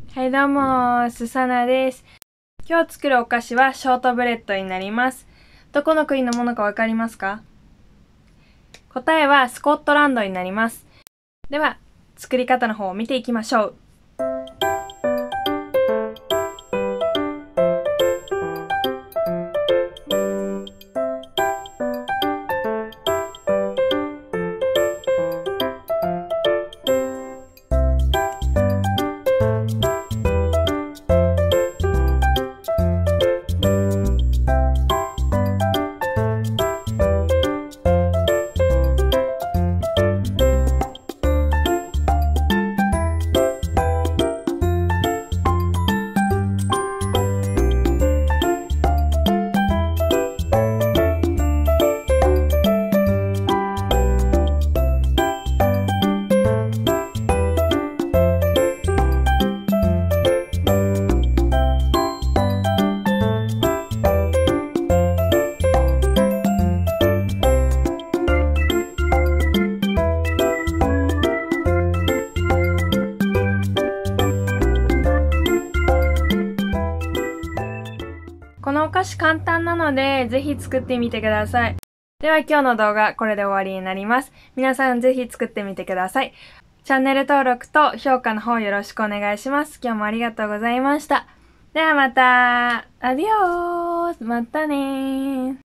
はいどうも、すさなです。今日作るお菓子はショートブレッドになります。どこの国のものかわかりますか？答えはスコットランドになります。では、作り方の方を見ていきましょう。このお菓子簡単なので、ぜひ作ってみてください。では今日の動画、これで終わりになります。皆さんぜひ作ってみてください。チャンネル登録と評価の方よろしくお願いします。今日もありがとうございました。ではまた、アディオース、またねー。